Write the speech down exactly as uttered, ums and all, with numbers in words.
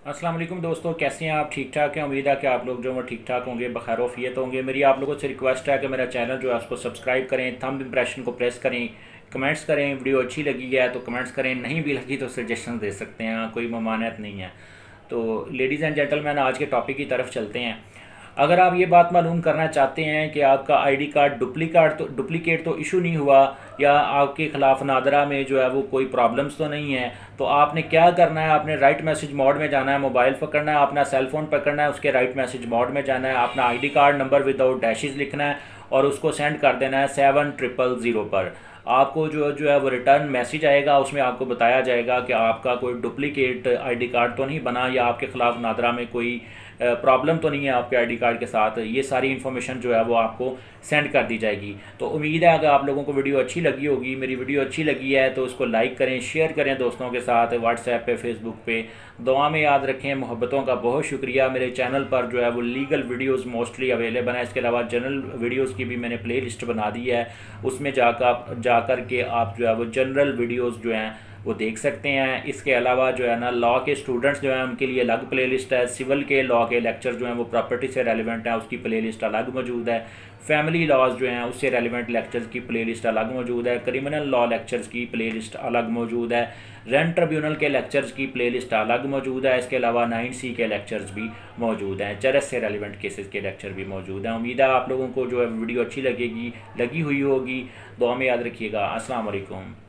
अस्सलाम वालेकुम दोस्तों, कैसे हैं आप? ठीक ठाक हैं? उम्मीद है कि आप लोग जो है ठीक ठाक होंगे, बखैर वफ़ियत होंगे। मेरी आप लोगों से रिक्वेस्ट है कि मेरा चैनल जो है उसको सब्सक्राइब करें, थंब इम्प्रेशन को प्रेस करें, कमेंट्स करें। वीडियो अच्छी लगी है तो कमेंट्स करें, नहीं भी लगी तो सजेशन दे सकते हैं, कोई ममानियत नहीं है। तो लेडीज़ एंड जेंटलमैन, आज के टॉपिक की तरफ चलते हैं। अगर आप ये बात मालूम करना चाहते हैं कि आपका आईडी कार्ड डुप्लीकेट तो डुप्लीकेट तो इशू नहीं हुआ, या आपके ख़िलाफ़ नादरा में जो है वो कोई प्रॉब्लम्स तो नहीं है, तो आपने क्या करना है? आपने राइट मैसेज मोड में जाना है, मोबाइल पकड़ना है, अपना सेल फ़ोन पकड़ना है, उसके राइट मैसेज मोड में जाना है, अपना ID card number without dashes लिखना है और उसको सेंड कर देना है सेवन ट्रिपल ज़ीरो पर। आपको जो जो है वो रिटर्न मैसेज आएगा, उसमें आपको बताया जाएगा कि आपका कोई डुप्लीकेट आईडी कार्ड तो नहीं बना, या आपके ख़िलाफ़ नादरा में कोई प्रॉब्लम तो नहीं है आपके आईडी कार्ड के साथ। ये सारी इन्फॉर्मेशन जो है वो आपको सेंड कर दी जाएगी। तो उम्मीद है अगर आप लोगों को वीडियो अच्छी लगी होगी, मेरी वीडियो अच्छी लगी है तो उसको लाइक करें, शेयर करें दोस्तों के साथ, व्हाट्सएप पे, फेसबुक पे। दुआ में याद रखें। मोहब्बतों का बहुत शुक्रिया। मेरे चैनल पर जो है वो लीगल वीडियोस मोस्टली अवेलेबल हैं। इसके अलावा जनरल वीडियोस की भी मैंने प्ले लिस्ट बना दी है, उसमें जाकर जा कर के आप जो है वो जनरल वीडियोस जो हैं वो देख सकते हैं। इसके अलावा जो है ना, लॉ के स्टूडेंट्स जो हैं उनके लिए अलग प्लेलिस्ट है। सिविल के लॉ के लेक्चर जो हैं वो प्रॉपर्टी से रेलिवेंट है, उसकी प्लेलिस्ट अलग मौजूद है। फैमिली लॉज जो हैं उससे रेलिवेंट लेक्चर्स की प्लेलिस्ट अलग मौजूद है। क्रिमिनल लॉ लेक्चर्स की प्लेलिस्ट अलग मौजूद है। रेंट ट्रिब्यूनल के लेक्चर्स की प्लेलिस्ट अलग मौजूद है। इसके अलावा नाइन सी के लेक्चर्स भी मौजूद हैं। चरस से रेलिवेंट केसेस के लेक्चर भी मौजूद हैं। उम्मीद है आप लोगों को जो है वीडियो अच्छी लगेगी, लगी हुई होगी। दुआ में याद रखिएगा। अस्सलाम वालेकुम।